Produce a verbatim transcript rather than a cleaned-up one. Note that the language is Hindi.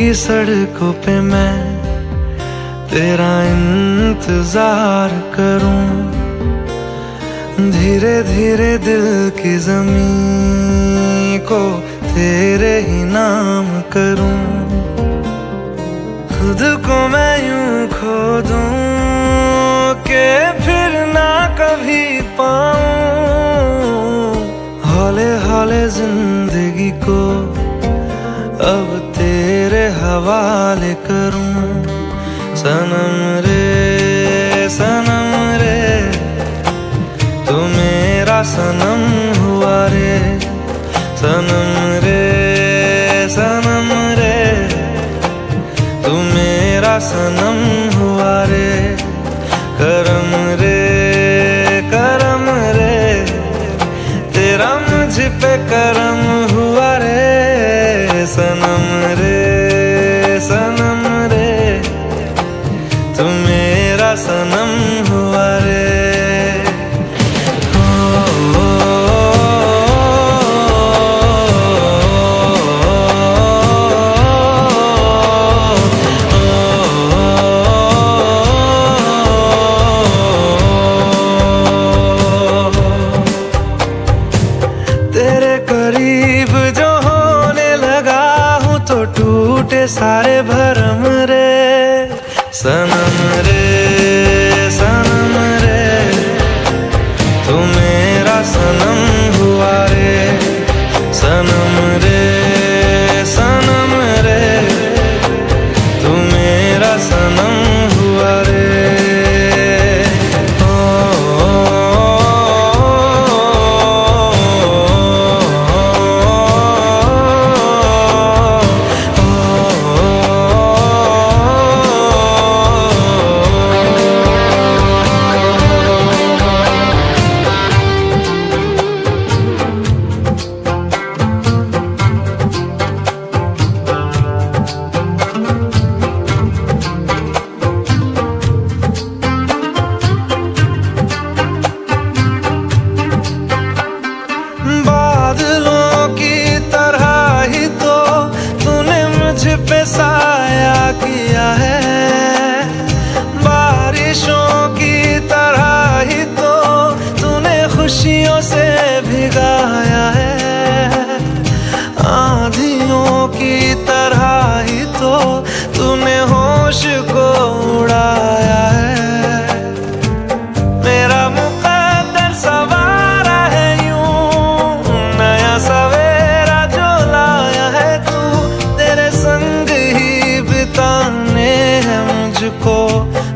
की सड़कों पे मैं तेरा इंतजार करूं, धीरे धीरे दिल की ज़मीं को तेरे ही नाम करूं। खुद को मैं यूं खो दूं कि फिर ना कभी पाऊं, हौले हौले जिंदगी को अब तेरे हवाले करूं। सनम रे सनम रे तू मेरा सनम हुआ रे, सनम रे सनम रे तू मेरा सनम हुआ रे। करम रे करम रे तेरा मुझ पे करम हुआ रे, सनम रे सनम रे तू मेरा सनम हुआ रे। तेरे करीब जो होने लगा हूँ तो टूटे सारे भरम रे, सनम रे सनम रे तू मेरा सनम हुआ रे, सनम रे सनम रे तू मेरा सनम हुआ रे। पे साया किया है बारिशों की तरह ही तो तूने खुशियों से भिगाया है, आंधियों की तरह ही तो तूने होश को उड़ाया है। मेरा मुकद्दर सवारा है यूं नया सवेरा जो लाया है तू, तेरे संग ही बिताने हैं मुझको